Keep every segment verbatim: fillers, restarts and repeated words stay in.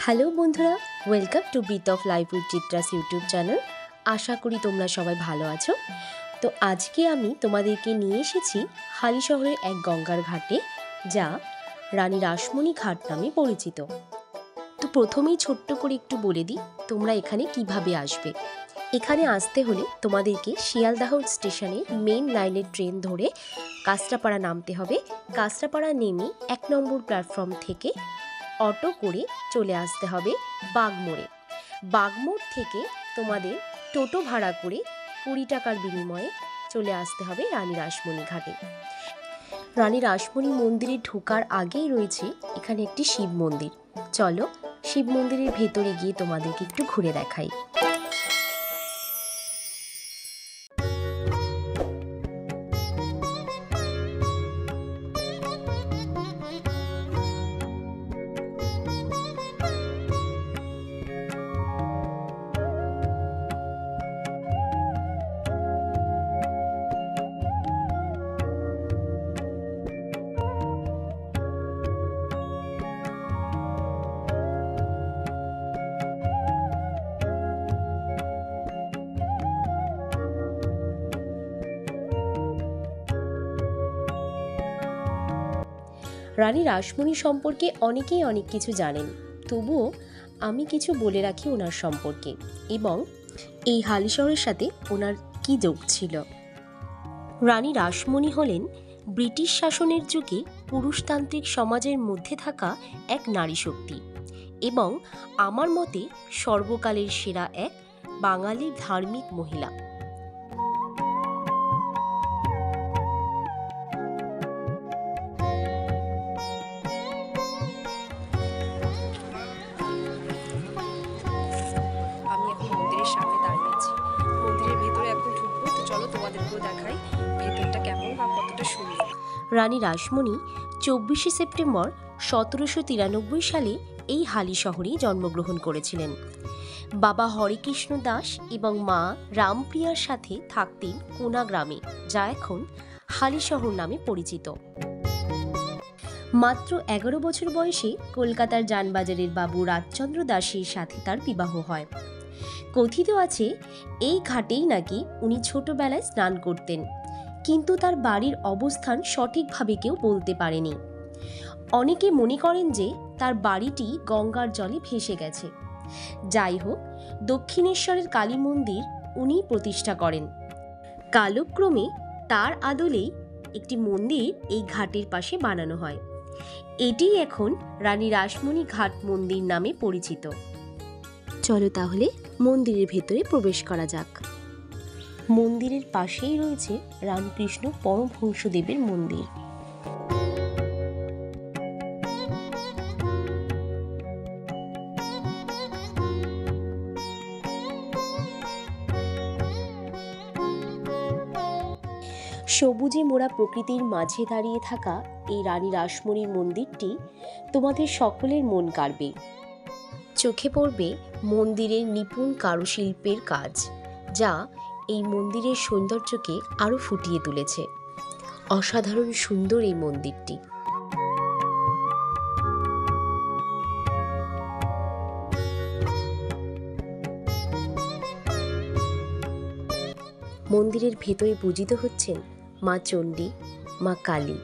Hello বন্ধুরা, welcome to beat of life with Chitra's YouTube channel. আশা করি তোমরা সবাই ভালো আছো। তো আজকে আমি তোমাদেরকে নিয়ে এসেছি হালিশহরের এক গঙ্গার ঘাটে, যা রানী রাসমণি ঘাট নামে পরিচিত। তো প্রথমেই ছোট্ট করে একটু বলে দিই তোমরা এখানে কিভাবে আসবে। এখানে আসতে হলে তোমাদেরকে শিয়ালদাহ স্টেশনে মেন লাইনের ট্রেন ধরে কাঁচরাপাড়া নামতে হবে। কাঁচরাপাড়া নেমে এক নম্বর প্ল্যাটফর্ম থেকে অটো করে চলে আসতে হবে বাগমোড়ে। বাগমোড় থেকে তোমাদের টোটো ভাড়া করে কুড়ি টাকার বিনিময়ে চলে আসতে হবে রানী রাসমণি ঘাটে। রানী রাসমণি মন্দিরে ঢোকার আগেই রয়েছে এখানে একটি শিব মন্দির। চলো শিব মন্দিরের ভেতরে গিয়ে তোমাদেরকে একটু ঘুরে দেখাই। রানী রাসমণি সম্পর্কে অনেকেই অনেক কিছু জানেন, তবুও আমি কিছু বলে রাখি ওনার সম্পর্কে এবং এই হালিশহরের সাথে ওনার কি যোগ ছিল। রানী রাসমণি হলেন ব্রিটিশ শাসনের যুগে পুরুষতান্ত্রিক সমাজের মধ্যে থাকা এক নারী শক্তি এবং আমার মতে সর্বকালের সেরা এক বাঙালি ধার্মিক মহিলা। সামনে দাঁড়িয়ে আছি, মন্দিরের ভেতরে এখন ঢুকবো। তো চলো তোমাদেরকেও দেখাই ভেতরটা কেমন বা কতটা সুন্দর। রানী রাসমণি চব্বিশে সেপ্টেম্বর সতেরোশো তিরানব্বই সালে এই হালিশহরেই জন্মগ্রহণ করেছিলেন। বাবা হরেকৃষ্ণ দাস এবং মা রামপ্রিয়ার সাথে থাকতেন কোনা গ্রামে, যা এখন হালিশহর নামে পরিচিত। মাত্র এগারো বছর বয়সে কলকাতার যানবাজারের বাবু রাজচন্দ্র দাসের সাথে তার বিবাহ হয়। কথিত আছে এই ঘাটেই নাকি উনি ছোটবেলায় স্নান করতেন, কিন্তু তার বাড়ির অবস্থান সঠিকভাবে কেউ বলতে পারেনি। অনেকে মনে করেন যে তার বাড়িটি গঙ্গার জলে ভেসে গেছে। যাই হোক, দক্ষিণেশ্বরের কালী মন্দির উনি প্রতিষ্ঠা করেন। কালক্রমে তার আদলেই একটি মন্দির এই ঘাটের পাশে বানানো হয়। এটি এখন রানী রাসমণি ঘাট মন্দির নামে পরিচিত। চলো তাহলে মন্দিরের ভেতরে প্রবেশ করা যাক। মন্দিরের পাশেই রয়েছে রামকৃষ্ণ পরমহংসদেবের মন্দির। সবুজে মোড়া প্রকৃতির মাঝে দাঁড়িয়ে থাকা এই রানী রাসমণির মন্দিরটি তোমাদের সকলের মন কাড়বে। চোখে পড়বে মন্দিরের নিপুণ কারুশিল্পের কাজ, যা এই মন্দিরের সৌন্দর্যকে আরও ফুটিয়ে তুলেছে। অসাধারণ সুন্দর এই মন্দিরটি। মন্দিরের ভেতরে পূজিত হচ্ছেন মা চণ্ডী, মা কালী।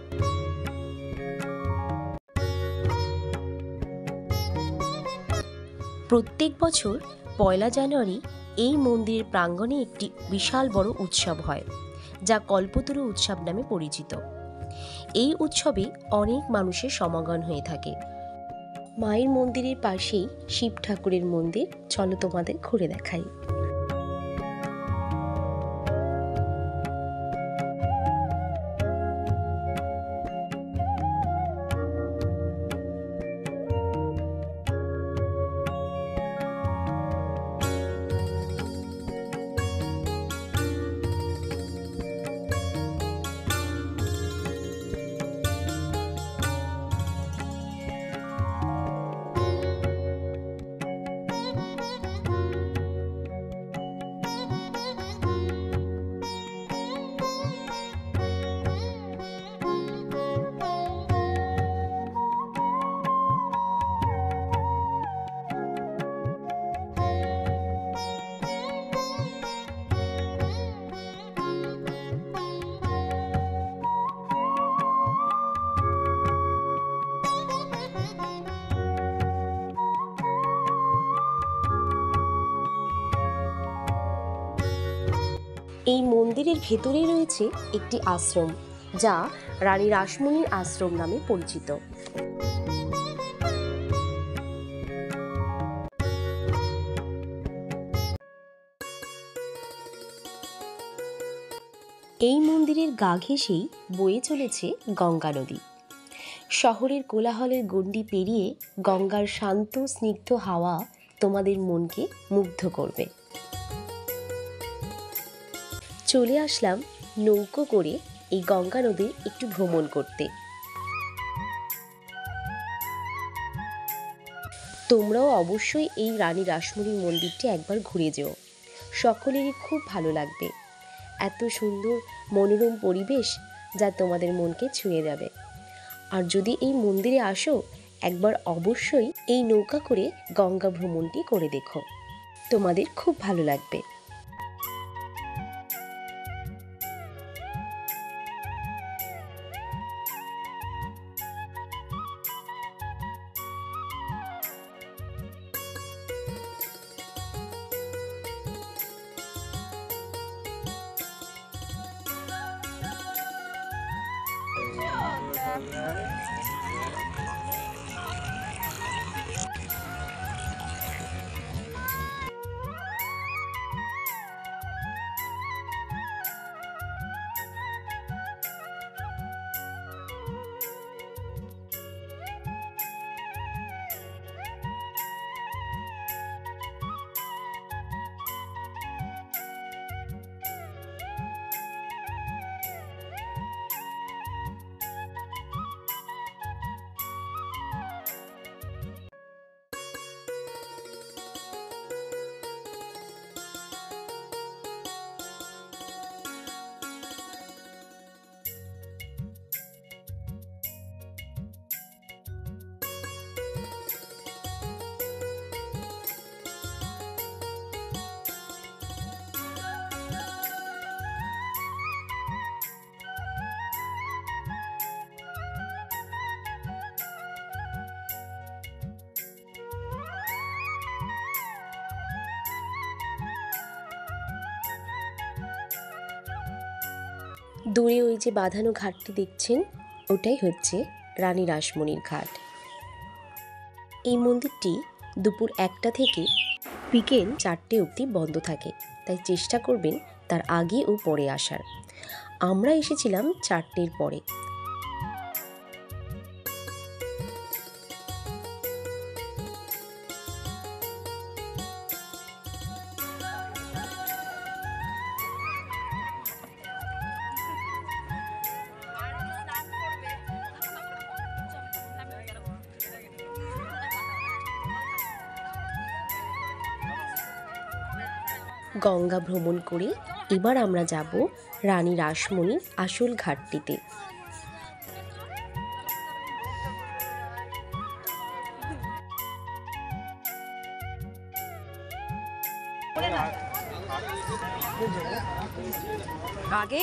প্রত্যেক বছর পয়লা জানুয়ারি এই মন্দিরের প্রাঙ্গণে একটি বিশাল বড় উৎসব হয়, যা কল্পতরু উৎসব নামে পরিচিত। এই উৎসবে অনেক মানুষের সমাগম হয়ে থাকে। মায়ের মন্দিরের পাশেই শিব ঠাকুরের মন্দির। চলো তোমাদের ঘুরে দেখাই। এই মন্দিরের ভেতরেই রয়েছে একটি আশ্রম, যা রানী রাসমণির আশ্রম নামে পরিচিত। এই মন্দিরের গা ঘেঁষেই বয়ে চলেছে গঙ্গা নদী। শহরের কোলাহলের গণ্ডি পেরিয়ে গঙ্গার শান্ত স্নিগ্ধ হাওয়া তোমাদের মনকে মুগ্ধ করবে। চলে আসলাম নৌকো করে এই গঙ্গা নদীর একটু ভ্রমণ করতে। তোমরাও অবশ্যই এই রানী রাসমণির মন্দিরটি একবার ঘুরে যেও, সকলেরই খুব ভালো লাগবে। এত সুন্দর মনোরম পরিবেশ যা তোমাদের মনকে ছুঁয়ে যাবে। আর যদি এই মন্দিরে আসো, একবার অবশ্যই এই নৌকা করে গঙ্গা ভ্রমণটি করে দেখো, তোমাদের খুব ভালো লাগবে। দূরে ওই যে বাঁধানো ঘাটটি দেখছেন, ওটাই হচ্ছে রানী রাসমণির ঘাট। এই মন্দিরটি দুপুর একটা থেকে বিকেল চারটে অবধি বন্ধ থাকে, তাই চেষ্টা করবেন তার আগে ও পরে আসার। আমরা এসেছিলাম চারটের পরে। গঙ্গা ভ্রমণ করে এবার আমরা যাব রানী রাসমণির আসল ঘাটটিতে। আগে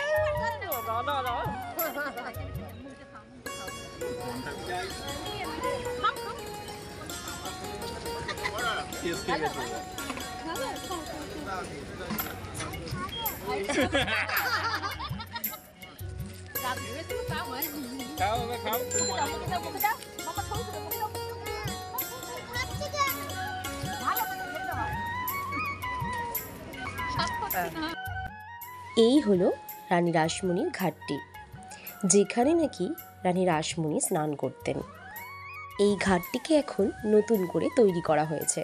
এই হলো রানী রাসমণির ঘাটটি, যেখানে নাকি রানী রাসমণি স্নান করতেন। এই ঘাটটিকে এখন নতুন করে তৈরি করা হয়েছে।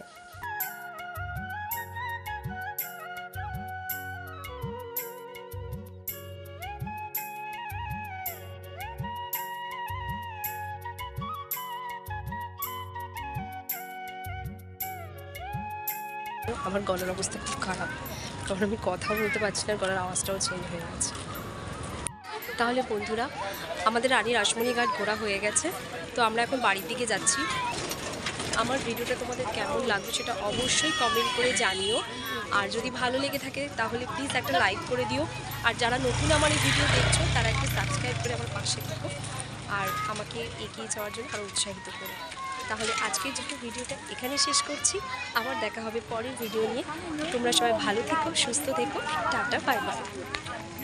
আমার গলার অবস্থা খুব খারাপ, কারণ আমি কথা বলতে পারছি না, গলার আওয়াজটাও চেঞ্জ হয়ে গেছে। তাহলে বন্ধুরা, আমাদের রানী রাসমণি ঘাট ঘোরা হয়ে গেছে, তো আমরা এখন বাড়ির দিকে যাচ্ছি। আমার ভিডিওটা তোমাদের কেমন লাগবে সেটা অবশ্যই কমেন্ট করে জানিও। আর যদি ভালো লেগে থাকে তাহলে প্লিজ একটা লাইক করে দিও। আর যারা নতুন আমার এই ভিডিও দেখছো তারা একটা সাবস্ক্রাইব করে আমার পাশে থাকো আর আমাকে এগিয়ে যাওয়ার জন্য আরও উৎসাহিত করো। তাহলে আজকের জন্য ভিডিওটা এখানে শেষ করছি। আবার দেখা হবে পরের ভিডিও নিয়ে। তোমরা সবাই ভালো থেকো, সুস্থ থেকো। Tata, bye by.